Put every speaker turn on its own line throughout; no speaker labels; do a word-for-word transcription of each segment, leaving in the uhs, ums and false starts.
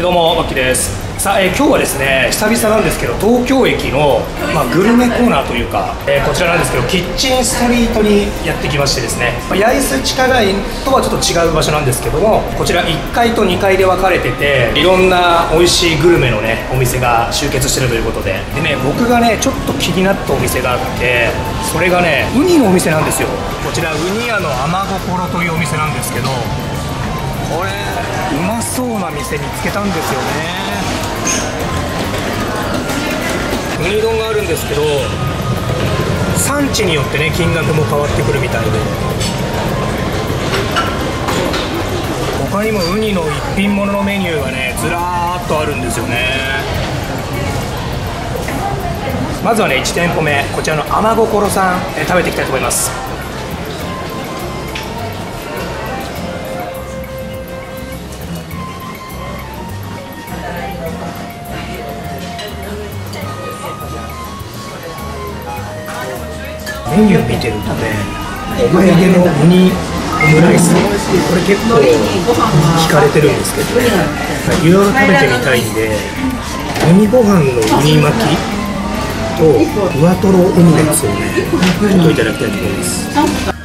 どうも、マッキーです。さあ、えー、今日はですね、久々なんですけど、東京駅の、まあ、グルメコーナーというか、えー、こちらなんですけど、キッチンストリートにやってきましてですね、まあ、八重洲地下街とはちょっと違う場所なんですけども、こちらいっかいとにかいで分かれてて、いろんな美味しいグルメのね、お店が集結してるということで、でね、僕がね、ちょっと気になったお店があって、それがね、ウニのお店なんですよ。こちら、ウニ屋の甘心というお店なんですけど、これうまそうな店見つけたんですよね。ウニ丼があるんですけど、産地によってね金額も変わってくるみたいで、他にもウニの一品物のメニューがねずらーっとあるんですよね。まずはねいち店舗目、こちらの甘心さん、え食べていきたいと思います。メニュー見てるとね、思い出のウニオムライス、これ結構聞かれてるんですけど、いろいろ食べてみたいんで、ウニご飯のウニ巻きとふわとろオムレツをね、ちょっといただきたいと思います。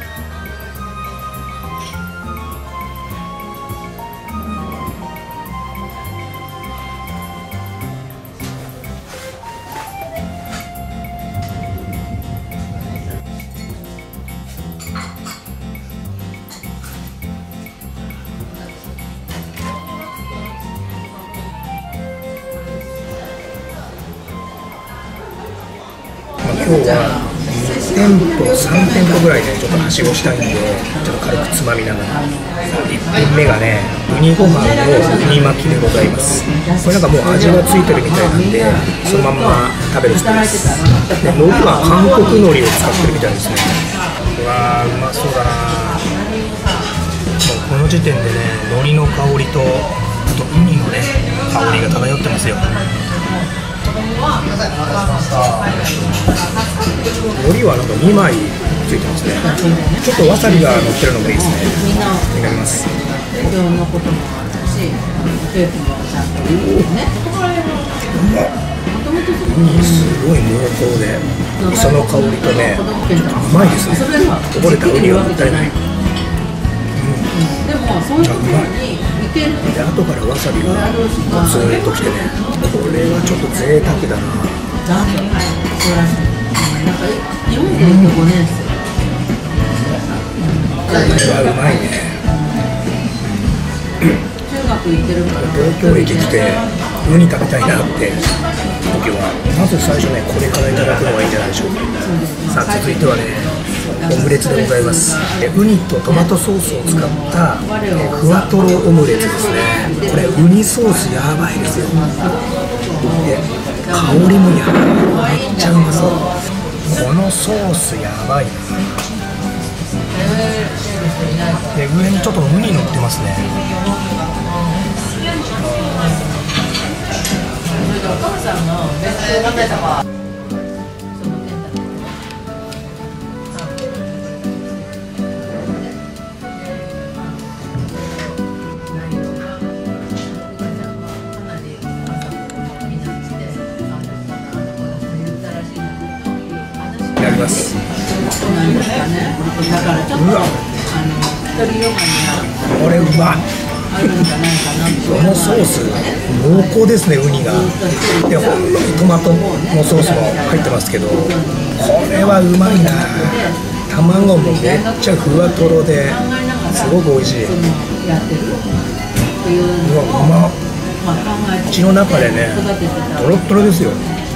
今日はに店舗、さん店舗ぐらいね、ちょっとはしごしたいんで、ちょっと軽くつまみながら。いっ品目がね、ウニご飯のウニ巻きでございます。これなんかもう味がついてるみたいなんで、そのまんま食べるスタイルです。で、海苔は韓国海苔を使ってるみたいですね。うわー、うまそうだな。もうこの時点でね、海苔の香りと、あとウニのね、香りが漂ってますよ。海苔はなんかにまいついてますね。ちょっとわさびが乗ってるのがいいですね。いただきます。うまっ。ウニすごい濃厚で、磯の香りとね、ちょっと甘いですね。こぼれたウニはもったいない。うん、あ、うまい。で、後からわさびがゴツンときてね、これはちょっと贅沢だな。うん、これはうまいね。東京駅来てウニ食べたいなって時は、まず最初ね、これからいただくのがいいんじゃないでしょうか。さあ、続いてはね、オムレツでございます。ウニとトマトソースを使ったふわとろオムレツですね。これウニソースやばいですよ。で、香りもやばい、めっちゃうまそう。このソースやばいな。で、上にちょっとウニ乗ってますね。いただきます。うわ、これうまい。このソース濃厚ですね、ウニが。で、ほんのりトマトのソースも入ってますけど、これはうまいな。卵もめっちゃふわとろですごく美味しい。うわ、うまっ。口の中でね、トロットロですよ。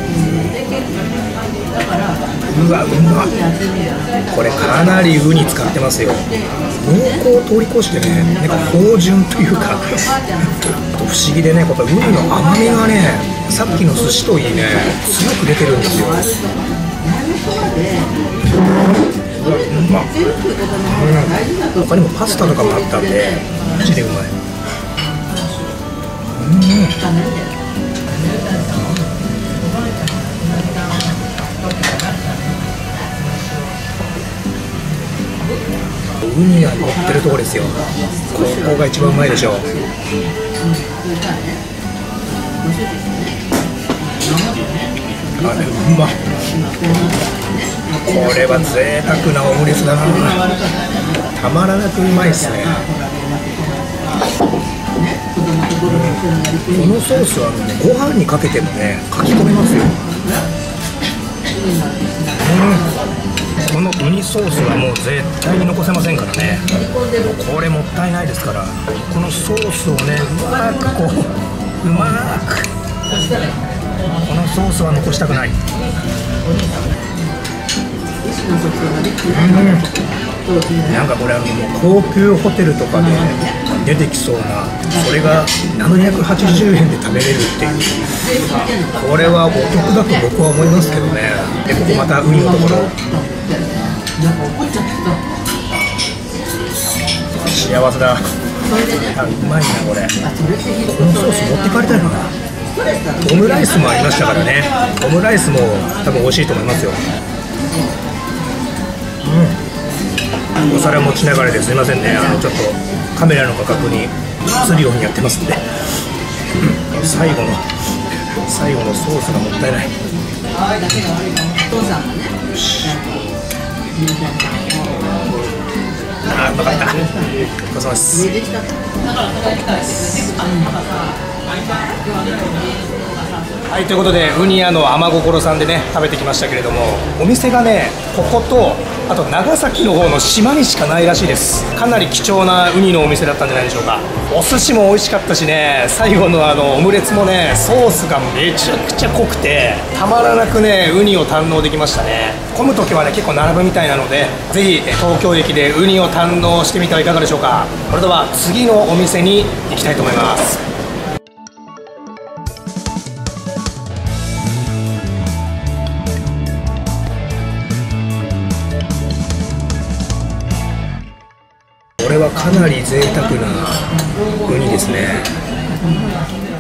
うわ、うまっ。これかなりウニ使ってますよ。濃厚を通り越してね、なんか芳醇というか不思議でね、このウニの甘みがね、さっきの寿司といいね、強く出てるんですよ。うわ、うまっ。うん、他にもパスタとかもあったんで、マジでうまい。うん、ウニが乗ってるところですよ。ここが一番うまいでしょう。 あれうまっ。これは贅沢なオムレツだな。たまらなくうまいっすね。このソースはね、ご飯にかけてもね、かき込めますよ。うん、このウニソースはもう絶対に残せませんからね。これもったいないですから、このソースをね、うまくこう、うまくこのソースは残したくない。うん、なんかこれあの高級ホテルとかで出てきそうな、それがななひゃくはちじゅうえんで食べれるっていう、これはお得だと僕は思いますけどね。でここまたウニのところ、幸せだ。あ、うまいなこれ。このソース持って帰りたいかな。オムライスもありましたからね。オムライスも多分美味しいと思いますよ。うん、お皿持ちながらですいませんね、あのちょっとカメラの画角に映るようにやってますんで、うん、最後の最後のソースがもったいない。よし、あーうまかった。お疲れ様です。はい、ということでウニ屋の天心さんでね食べてきましたけれども、お店がねこことあと長崎の方の島にしかないらしいです。かなり貴重なウニのお店だったんじゃないでしょうか。お寿司も美味しかったしね、最後のあのオムレツもねソースがめちゃくちゃ濃くてたまらなくねウニを堪能できましたね。混む時はね結構並ぶみたいなので、ぜひ東京駅でウニを堪能してみてはいかがでしょうか。それでは次のお店に行きたいと思います。これはかなり贅沢なウニですね。